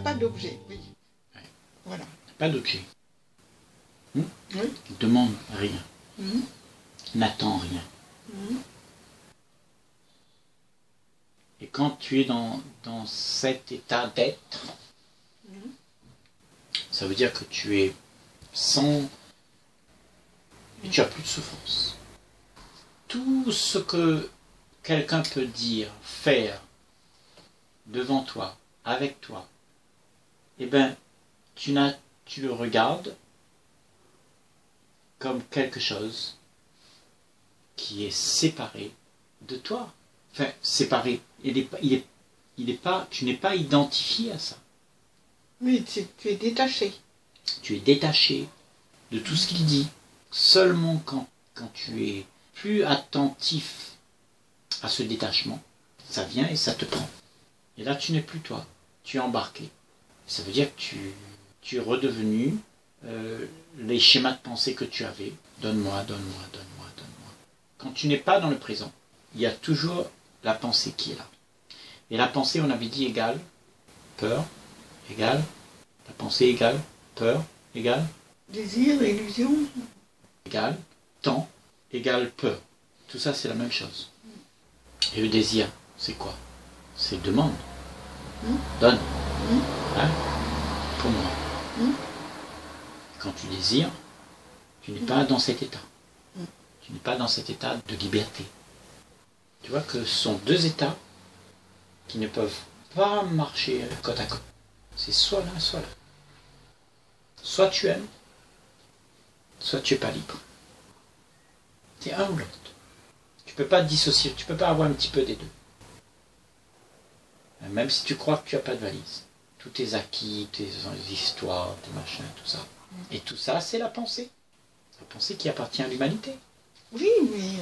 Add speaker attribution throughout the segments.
Speaker 1: pas d'objet, oui.
Speaker 2: Ouais.
Speaker 1: Voilà.
Speaker 2: Pas d'objet.
Speaker 1: Oui.
Speaker 2: Demande rien.
Speaker 1: Mhm.
Speaker 2: N'attends rien.
Speaker 1: Mhm.
Speaker 2: Et quand tu es dans cet état d'être,
Speaker 1: Mhm.
Speaker 2: ça veut dire que tu es sans... Et tu as plus de souffrance. Tout ce que quelqu'un peut dire, faire, devant toi, avec toi, eh bien, tu le regardes comme quelque chose qui est séparé de toi. Enfin, séparé. Tu n'es pas identifié à ça.
Speaker 1: Oui, tu es détaché.
Speaker 2: Tu es détaché de tout ce qu'il dit. Seulement quand tu es plus attentif à ce détachement, ça vient et ça te prend. Et là, tu n'es plus toi. Tu es embarqué. Ça veut dire que tu es redevenu les schémas de pensée que tu avais. Donne-moi, donne-moi, donne-moi, donne-moi. Quand tu n'es pas dans le présent, il y a toujours la pensée qui est là. Et la pensée, on avait dit, égale peur, égale, la pensée égale peur, égale,
Speaker 1: Désir, illusion.
Speaker 2: égale, temps, égale peur. Tout ça, c'est la même chose. Et le désir, c'est quoi? C'est demande. Donne. Hein? Pour moi. Quand tu désires, tu n'es pas dans cet état. Tu n'es pas dans cet état de liberté. Tu vois que ce sont deux états qui ne peuvent pas marcher côte à côte. C'est soit l'un, soit l'autre. Soit tu aimes, soit tu n'es pas libre. C'est un ou l'autre. Tu ne peux pas te dissocier, tu ne peux pas avoir un petit peu des deux. Même si tu crois que tu n'as pas de valise. Tous tes acquis, tes histoires, tes machins, tout ça. Et tout ça, c'est la pensée. La pensée qui appartient à l'humanité.
Speaker 1: Oui, mais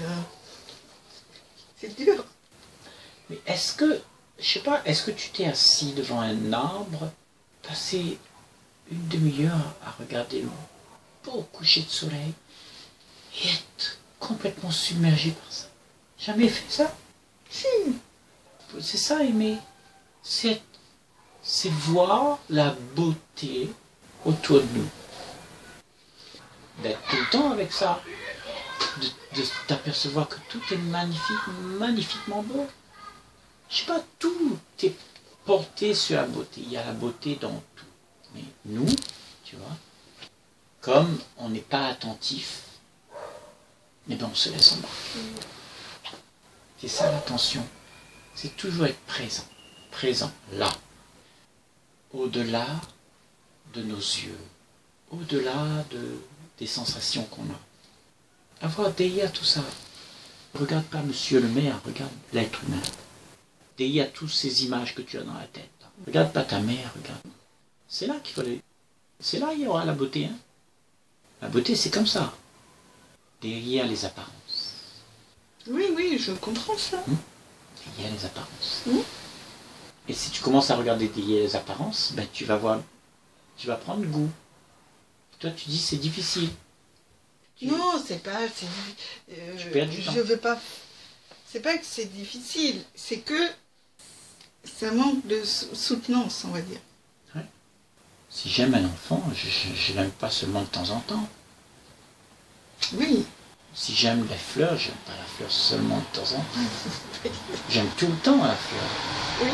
Speaker 1: c'est dur.
Speaker 2: Mais est-ce que, je sais pas, est-ce que tu t'es assis devant un arbre, passé une demi-heure à regarder le beau coucher de soleil et être complètement submergé par ça? Jamais fait ça?
Speaker 1: Si.
Speaker 2: C'est ça, aimer. C'est voir la beauté autour de nous. D'être tout le temps avec ça. De t'apercevoir que tout est magnifique, magnifiquement beau. Je sais pas, tout est porté sur la beauté. Il y a la beauté dans tout. Mais nous, tu vois, comme on n'est pas attentif, eh bien on se laisse embarquer. C'est ça l'attention. C'est toujours être présent. Présent, là. Au-delà de nos yeux. Au-delà des sensations qu'on a. Avoir derrière tout ça. Regarde pas monsieur le maire, regarde l'être humain. Derrière toutes ces images que tu as dans la tête. Regarde pas ta mère, regarde. C'est là qu'il faut aller. C'est là qu'il y aura la beauté. Hein. La beauté, c'est comme ça. Derrière les apparences.
Speaker 1: Oui, oui, je comprends ça.
Speaker 2: Derrière les apparences. Et si tu commences à regarder derrière les apparences, ben tu vas prendre goût. Toi, tu dis c'est difficile.
Speaker 1: Non, c'est pas...
Speaker 2: Tu perds du temps.
Speaker 1: Je veux pas... C'est pas que c'est difficile, c'est que ça manque de soutenance, on va dire.
Speaker 2: Ouais. Si j'aime un enfant, je l'aime pas seulement de temps en temps.
Speaker 1: Oui.
Speaker 2: Si j'aime les fleurs, j'aime pas la fleur seulement de temps en temps. J'aime tout le temps la fleur.
Speaker 1: Oui.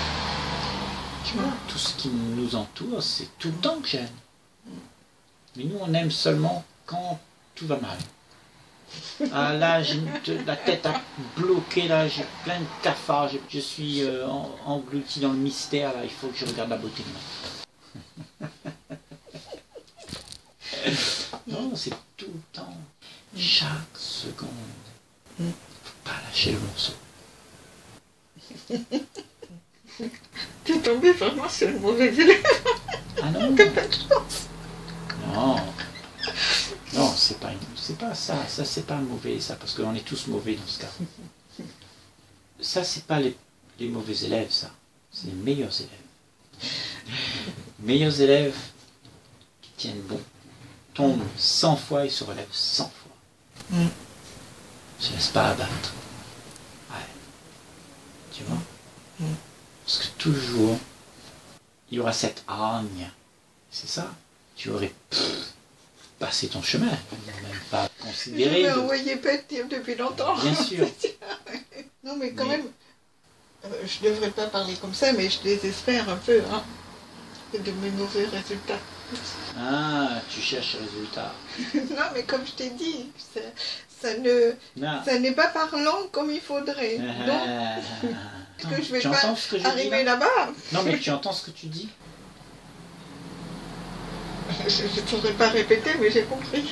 Speaker 2: Tu vois, tout ce qui nous entoure, c'est tout le temps que j'aime. Mais nous, on aime seulement quand tout va mal. Ah là, j'ai la tête à bloquer, là, j'ai plein de cafards, je suis englouti dans le mystère, là, il faut que je regarde la beauté de moi. Non, c'est tout le temps, chaque seconde. Faut pas lâcher le morceau.
Speaker 1: T'es tombé vraiment sur le mauvais élève.
Speaker 2: Ah non.
Speaker 1: T'as pas de chance.
Speaker 2: Non. Non, c'est pas ça c'est pas mauvais, ça, parce qu'on est tous mauvais dans ce cas. Ça, c'est pas les mauvais élèves, ça. C'est les meilleurs élèves. Les meilleurs élèves qui tiennent bon, tombent 100 fois et se relèvent 100 fois. Ne se laissent pas abattre. Ouais. Tu vois? Parce que toujours, il y aura cette hargne. C'est ça. Tu aurais passé ton chemin, même pas
Speaker 1: Je
Speaker 2: considéré.
Speaker 1: l'ai envoyé pète depuis longtemps.
Speaker 2: Bien sûr.
Speaker 1: Non, mais quand même, je devrais pas parler comme ça, mais je désespère un peu hein, de mes mauvais résultats.
Speaker 2: Ah, tu cherches résultat.
Speaker 1: Non, mais comme je t'ai dit, ça n'est pas parlant comme il faudrait. Donc,
Speaker 2: Attends,
Speaker 1: que je vais
Speaker 2: tu
Speaker 1: pas
Speaker 2: entends ce que je dis
Speaker 1: arriver
Speaker 2: là?
Speaker 1: là-bas.
Speaker 2: Non, mais tu entends ce que tu dis?
Speaker 1: Je ne saurais pas répéter, mais j'ai compris.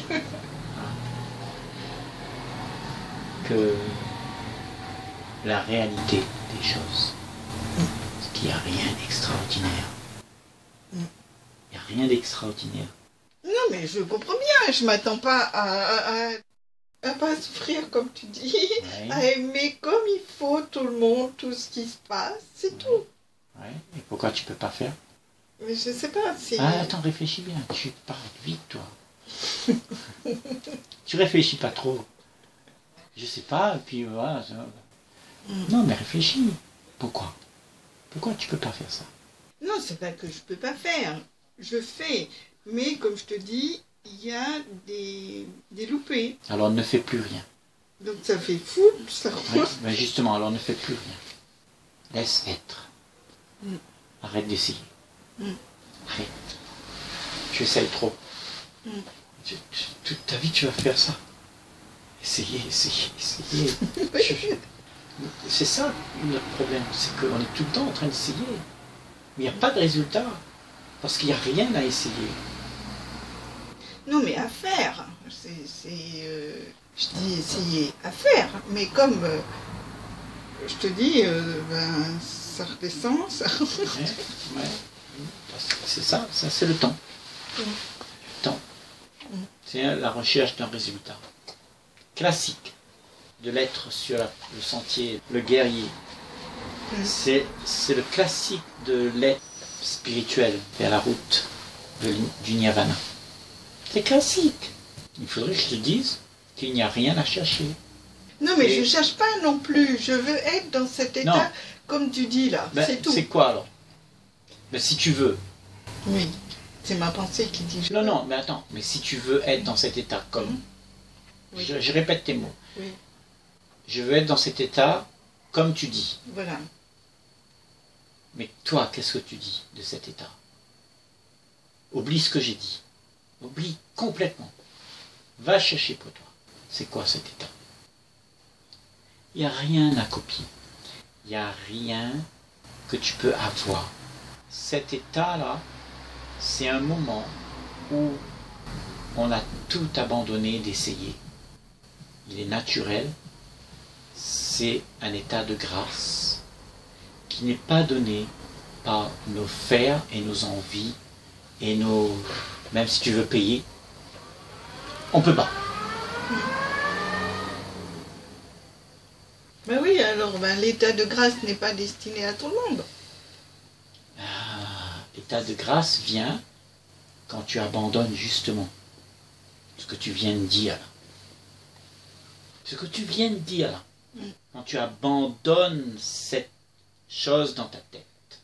Speaker 2: Que la réalité des choses, c'est qu'il n'y a rien d'extraordinaire. Il n'y a rien d'extraordinaire.
Speaker 1: Non, mais je comprends bien. Je m'attends pas à pas souffrir, comme tu dis,
Speaker 2: Ouais.
Speaker 1: à aimer comme il faut tout le monde, tout ce qui se passe, c'est tout.
Speaker 2: Ouais. Et pourquoi tu peux pas faire?
Speaker 1: Mais je sais pas si...
Speaker 2: Ah, attends, réfléchis bien. Tu parles vite, toi. Tu réfléchis pas trop. Je sais pas, et puis voilà. Non, mais réfléchis. Pourquoi? Pourquoi tu peux pas faire ça?
Speaker 1: Non, c'est pas que je peux pas faire. Je fais. Mais comme je te dis, il y a des loupés.
Speaker 2: Alors ne fais plus rien.
Speaker 1: Donc ça fait fou, ça
Speaker 2: Ouais, mais justement, alors ne fais plus rien. Laisse être. Arrête d'essayer. Arrête. Tu essayes trop. Toute ta vie, tu vas faire ça. Essayer. C'est ça notre problème, c'est qu'on est tout le temps en train d'essayer. Mais il n'y a pas de résultat, parce qu'il n'y a rien à essayer.
Speaker 1: Non, mais à faire. Je dis essayer à faire. Mais comme je te dis, ça redescend, ça...
Speaker 2: Ouais. C'est ça c'est le temps. Le temps. C'est la recherche d'un résultat. Classique de l'être sur le sentier, le guerrier. C'est le classique de l'être spirituel vers la route du nirvana. C'est classique. Il faudrait que je te dise qu'il n'y a rien à chercher.
Speaker 1: Non, mais je ne cherche pas non plus. Je veux être dans cet état,
Speaker 2: non.
Speaker 1: Comme tu dis là.
Speaker 2: Ben,
Speaker 1: c'est tout.
Speaker 2: C'est quoi alors? Ben, si tu veux.
Speaker 1: Oui, c'est ma pensée qui dit...
Speaker 2: Non, mais attends. Mais si tu veux être dans cet état comme...
Speaker 1: Oui.
Speaker 2: Je répète tes mots.
Speaker 1: Oui.
Speaker 2: Je veux être dans cet état comme tu dis.
Speaker 1: Voilà.
Speaker 2: Mais toi, qu'est-ce que tu dis de cet état? Oublie ce que j'ai dit. Oublie complètement. Va chercher pour toi. C'est quoi cet état? Il n'y a rien à copier. Il n'y a rien que tu peux avoir. Cet état-là, c'est un moment où on a tout abandonné d'essayer. Il est naturel. C'est un état de grâce qui n'est pas donné par nos fers et nos envies et nos... Même si tu veux payer, on peut pas.
Speaker 1: Ben oui, alors l'état de grâce n'est pas destiné à tout le monde.
Speaker 2: L'état de grâce vient quand tu abandonnes justement ce que tu viens de dire là. Ce que tu viens de dire là. Quand tu abandonnes cette chose dans ta tête.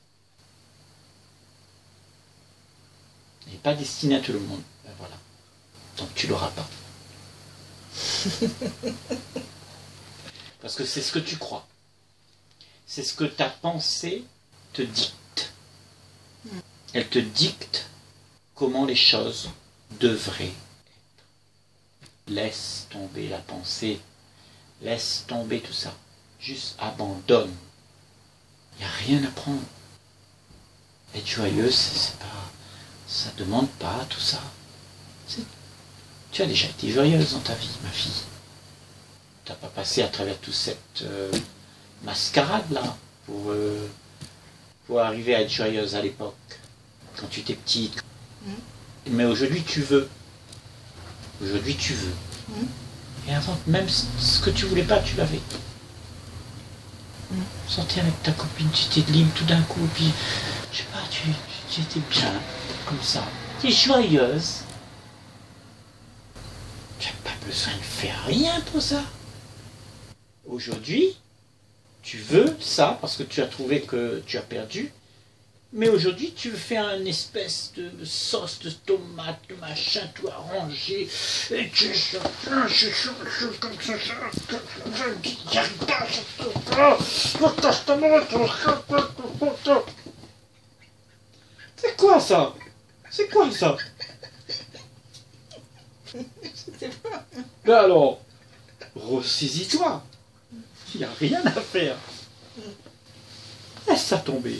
Speaker 2: Elle n'est pas destinée à tout le monde. Ben voilà. Donc tu l'auras pas. Parce que c'est ce que tu crois. C'est ce que ta pensée te dicte. Elle te dicte comment les choses devraient être. Laisse tomber la pensée. Laisse tomber tout ça. Juste abandonne. Il n'y a rien à prendre. Être joyeuse, c'est pas... Ça ne demande pas tout ça. Tu as déjà été joyeuse dans ta vie, ma fille. Tu n'as pas passé à travers toute cette mascarade-là pour arriver à être joyeuse à l'époque, quand tu étais petite. Mais aujourd'hui, tu veux. Aujourd'hui, tu veux. Et avant, même ce que tu voulais pas, tu l'avais. Sortir avec ta copine, tu étais libre tout d'un coup, puis, je sais pas, tu étais bien, comme ça. Tu es joyeuse. Tu n'as pas besoin de faire rien pour ça. Aujourd'hui, tu veux ça parce que tu as trouvé que tu as perdu, Mais aujourd'hui, tu veux faire une espèce de sauce de tomate, de machin, tout arrangé, et tu comme ça, j'y arrive pas, c'est quoi ça? C'est quoi ça?
Speaker 1: Je sais pas.
Speaker 2: Ben alors, ressaisis-toi. Il n'y a rien à faire. Laisse ça tomber.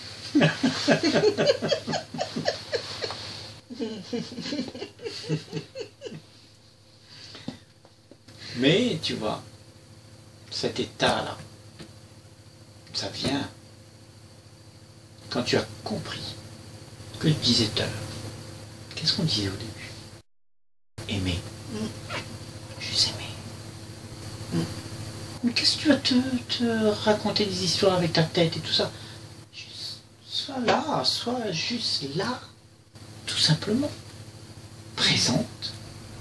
Speaker 2: Mais tu vois, cet état-là, ça vient quand tu as compris ce que je disais tout à l'heure. Qu'est-ce qu'on disait au début? Aimer. Juste aimer. Mais qu'est-ce que tu vas te raconter des histoires avec ta tête et tout ça? Sois là, sois juste là, tout simplement. Présente.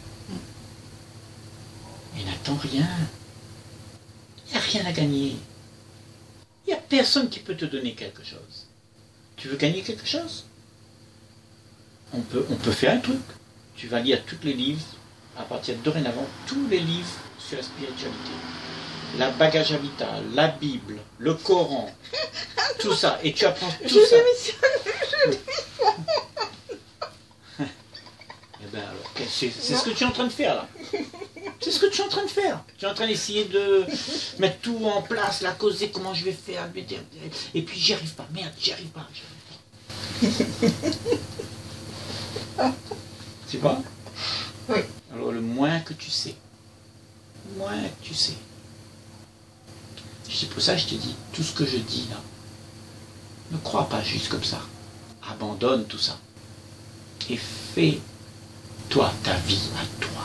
Speaker 2: Et n'attends rien. Il n'y a rien à gagner. Il n'y a personne qui peut te donner quelque chose. Tu veux gagner quelque chose? On peut faire un truc. Tu vas lire tous les livres, à partir de dorénavant, tous les livres sur la spiritualité. La Bhagavad Gita, la Bible, le Coran, tout ça. Et tu apprends tout ça. Eh bien alors, c'est ce que tu es en train de faire là. C'est ce que tu es en train de faire. Tu es en train d'essayer de mettre tout en place, la causer, comment je vais faire. Et puis j'y arrive pas. Merde, j'y arrive pas. Tu vois?
Speaker 1: Oui.
Speaker 2: Alors le moins que tu sais, c'est pour ça que je te dis, tout ce que je dis là, ne crois pas juste comme ça. Abandonne tout ça. Et fais, toi, ta vie à toi.